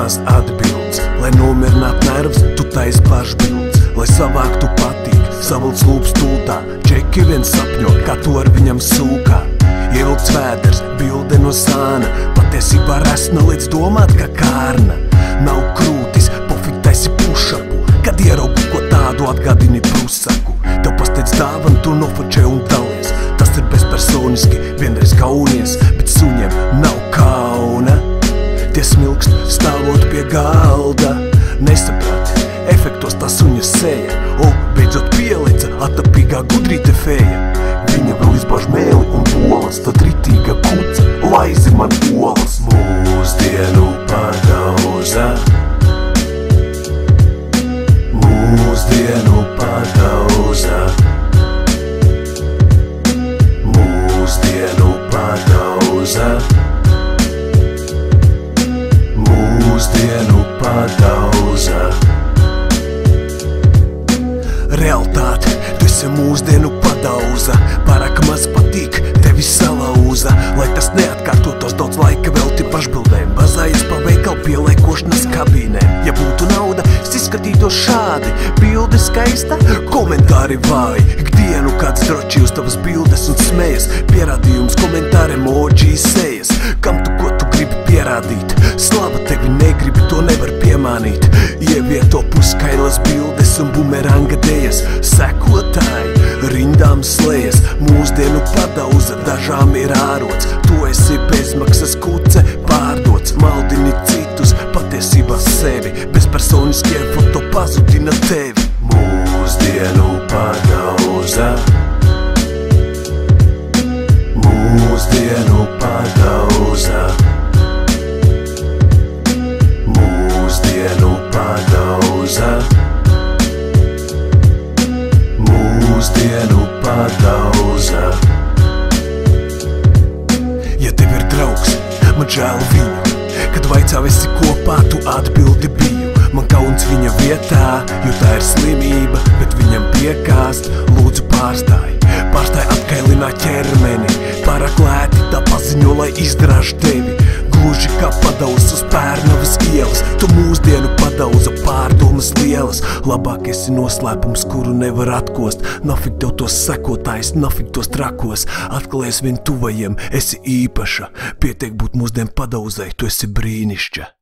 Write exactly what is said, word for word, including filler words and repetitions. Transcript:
maz atbildes, lai nomierināt nervus, tu tais pašbildes, lai savāktu patīk, savilc lūpas tūtā, čeki vien sapņo, kā to ar viņam sūkā. Ievilkts vēders, bilde no sāna, patiesībā resna līdz domāt, ka kārna. Nav krūtis, pofik taisi pušapu, kad ieraugu ko tādu atgādini prusaku. Tev pasteidz dāvan, tu nofočē un dalies, tas ir bezpersoniski, vienreiz kaunies, bet suņiem nav kauna. Tie smilkst stāvot pie galda, nesaprati, efektos tā suņa seja. O, beidzot pielica, atapīgā gudrīte feja. Viņa vēl izbāž mēli un polas, tad ritīga kuca, laizi man olas. Mūsdienu padauza, mūsdienu padauza, mūsdienu padauza, mūsdienu padauza. Realtāte, tu esi mūsdienu padauza, pārāk maz patīk, tevi salauza. Lai tas neatkārtotos, daudz laika velti pašbildēm, bazājies pa veikalu pieliekošanas kabīnēm. Ja būtu nauda, es izskatītos šādi, bilde skaista, komentāri vāji. Ikdienu kāds droči uz tavas bildes un smējas, pierādījums, komentāri, emoji, sejas. Kam tu ko tu gribi pierādīt? Slava tevi negribi, to nevar piemānīt. Ievieto puskailas bildes un bumeranga dejas, sekotāji rindām slējas. Mūsdienu padauza, dažām ir ārots, tu esi bezmaksas kuce, pārdots. Maldini citus, patiesībā sevi, bezpersoniskie foto pazudina tevi. Mūsdienu padauza, mūsdienu padauza, mūsdienu padauza, mūsdienu padauza. Ja tev ir draugs, man žēl viņu, kad vaicā esi kopā, tu atbildi biju. Man kauns viņa vietā, jo tā ir slimība, bet viņam piekāst, lūdzu pārstāj. Pārstāj atkailināt ķermeni, pārāk lēti tā paziņo, lai izdraž tevi. Gluži kā padauz uz Pērnavas ielas, tu mūsdienu padauza, pārdomas lielas. Labāk esi noslēpums, kuru nevar atkost, nafik tev tos sekotājs, nafik tos trakos. Atklājies vien tuvajiem, esi īpaša, pietiek būt mūsdienu padauzai, tu esi brīnišķa.